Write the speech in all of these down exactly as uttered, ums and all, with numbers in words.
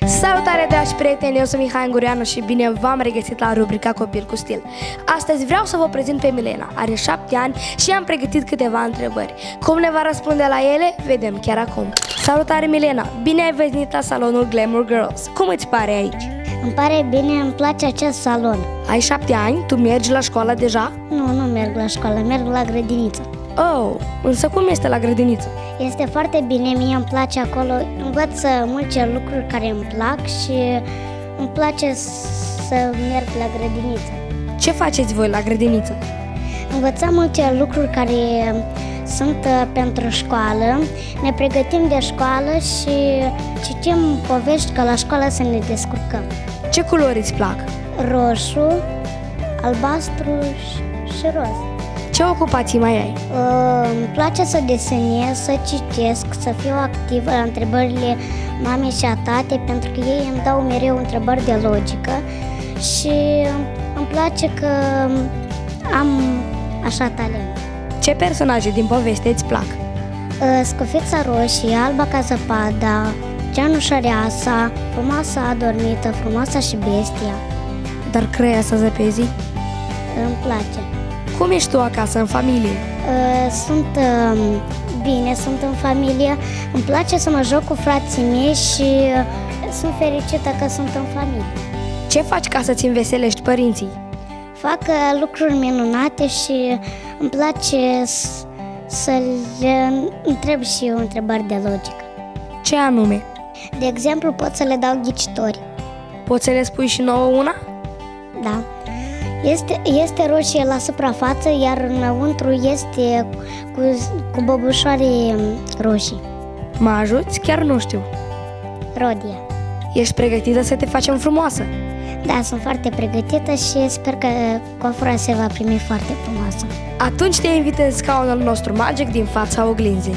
Salutare, dragi prieteni, eu sunt Mihai Ungureanu și bine v-am regăsit la rubrica Copil cu Stil. Astăzi vreau să vă prezint pe Milena. Are șapte ani și am pregătit câteva întrebări. Cum ne va răspunde la ele? Vedem chiar acum. Salutare, Milena! Bine ai venit la salonul Glamour Girls. Cum îți pare aici? Îmi pare bine, îmi place acest salon. Ai șapte ani? Tu mergi la școală deja? Nu, nu merg la școală, merg la grădiniță. Oh, însă cum este la grădiniță? Este foarte bine, mie îmi place acolo, învăț multe lucruri care îmi plac și îmi place să merg la grădiniță. Ce faceți voi la grădiniță? Învățăm multe lucruri care sunt pentru școală, ne pregătim de școală și citim povești ca la școală să ne descurcăm. Ce culori îți plac? Roșu, albastru și roz. Ce ocupații mai ai? Uh, îmi place să desenez, să citesc, să fiu activă la întrebările mamei și a tatei, pentru că ei îmi dau mereu întrebări de logică și îmi place că am așa talent. Ce personaje din poveste îți plac? Uh, Scufița roșie, Alba ca zăpada, Ceanușăreasa, Frumoasa adormită, Frumoasa și bestia. Dar Creasa zăpezii? Îmi place. Cum ești tu acasă, în familie? Sunt bine, sunt în familie, îmi place să mă joc cu frații mei și sunt fericită că sunt în familie. Ce faci ca să-ți înveselești părinții? Fac lucruri minunate și îmi place să le întreb și eu întrebări de logică. Ce anume? De exemplu, pot să le dau ghicitori. Poți să le spui și nouă una? Da. Este, este roșie la suprafață, iar înăuntru este cu, cu băbușoare roșii. Mă ajuți? Chiar nu știu. Rodia. Ești pregătită să te facem frumoasă? Da, sunt foarte pregătită și sper că coafura se va primi foarte frumoasă. Atunci te invit în scaunul nostru magic din fața oglinzii.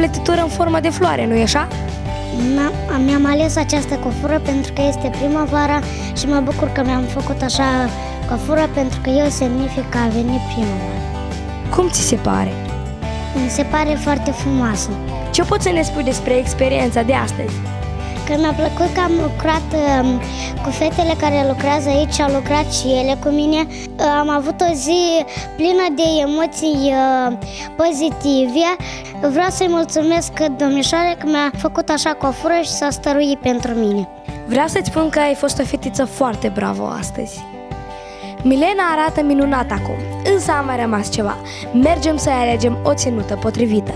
împletitură în formă de floare, nu-i așa? Mi-am ales această cofură pentru că este primăvara și mă bucur că mi-am făcut așa cofură pentru că eu semnific că a venit primăvara. Cum ți se pare? Mi se pare foarte frumoasă. Ce poți să ne spui despre experiența de astăzi? Că mi-a plăcut că am lucrat uh, cu fetele care lucrează aici, au lucrat și ele cu mine. Uh, am avut o zi plină de emoții uh, pozitive. Vreau să-i mulțumesc domnișoare că mi-a făcut așa cofură și s-a stăruit pentru mine. Vreau să-ți spun că ai fost o fetiță foarte bravă astăzi. Milena arată minunat acum, însă a mai rămas ceva. Mergem să alegem o ținută potrivită.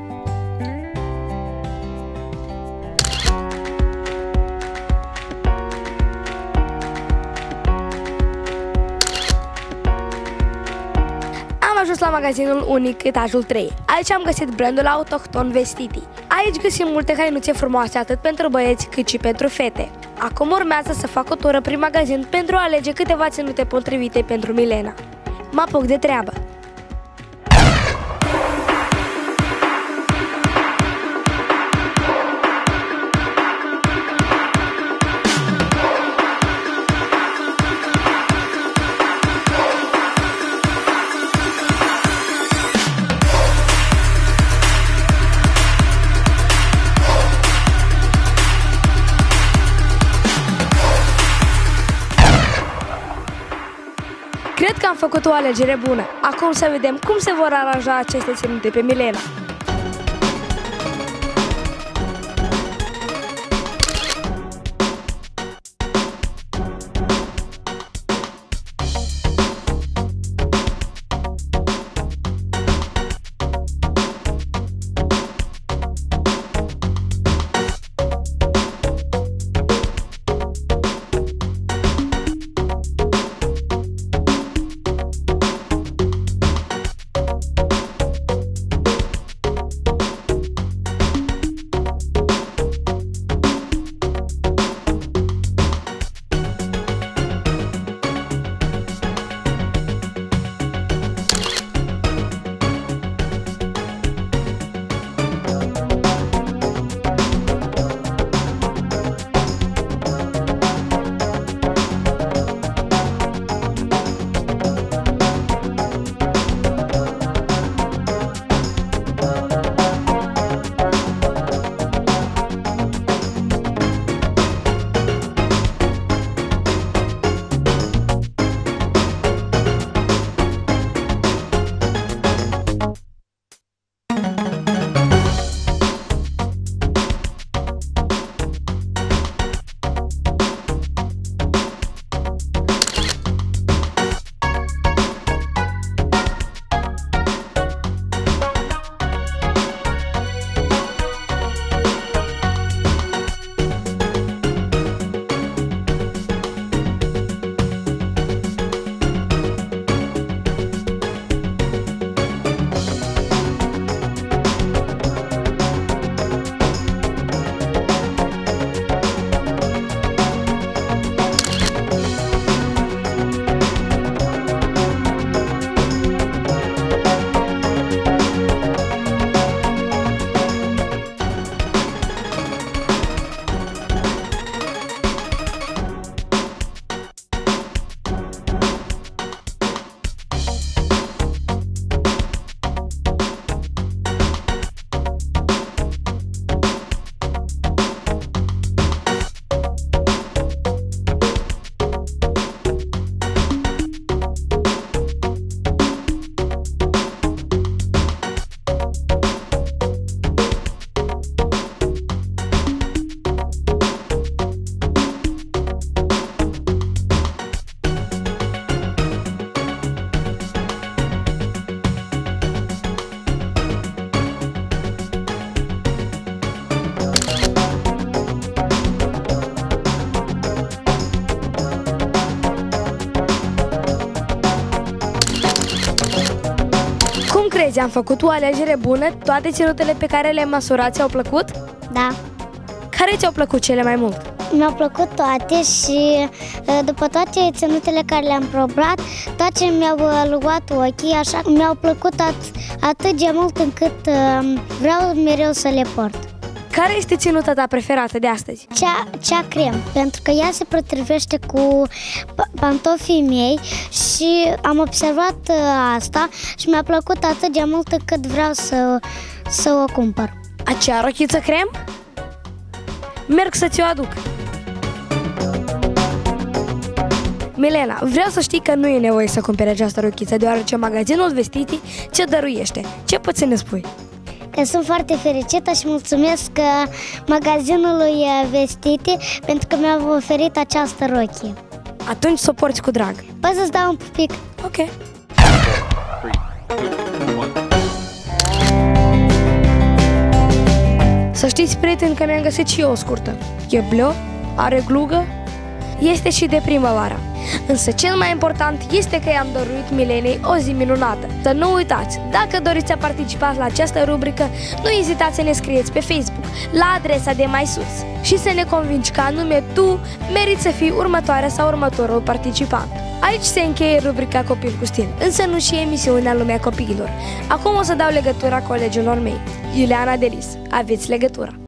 Am ajuns la magazinul unic, etajul trei. Aici am găsit brandul autohton Vestiti. Aici găsim multe hainuțe frumoase atât pentru băieți cât și pentru fete. Acum urmează să fac o tură prin magazin pentru a alege câteva ținute potrivite pentru Milena. Mă apuc de treabă. Cred că am făcut o alegere bună. Acum să vedem cum se vor aranja aceste ținute pe Milena. Crezi, am făcut o alegere bună? Toate ținutele pe care le-am măsurat ți-au plăcut? Da. Care ți-au plăcut cele mai mult? Mi-au plăcut toate și după toate ținutele care le-am probat, toate mi-au luat ochii, așa că mi-au plăcut at- atât de mult încât vreau mereu să le port. Care este ținuta ta preferată de astăzi? Cea, cea crem, pentru că ea se potrivește cu pantofii mei și am observat asta și mi-a plăcut atât de mult încât vreau să, să o cumpăr. Acea rochiță crem? Merg să ți-o aduc. Milena, vreau să știi că nu e nevoie să cumperi această rochiță, deoarece magazinul Vestiti ți-o dăruiește. Ce poți să ne spui? Că sunt foarte fericită și mulțumesc magazinului Vestiti pentru că mi-a oferit această rochie. Atunci să o porți cu drag. Poți să-ți dau un pupic? Ok. Să știți, prieteni, că mi-am găsit și eu o scurtă. E bleu, are glugă, este și de primăvară. Însă cel mai important este că i-am dăruit Milenei o zi minunată. Să nu uitați, dacă doriți să participați la această rubrică, nu ezitați să ne scrieți pe Facebook, la adresa de mai sus și să ne convingi că anume tu meriți să fii următoarea sau următorul participant. Aici se încheie rubrica Copil cu stil, însă nu și emisiunea Lumea Copiilor. Acum o să dau legătura colegilor mei. Iuliana Delis, aveți legătura.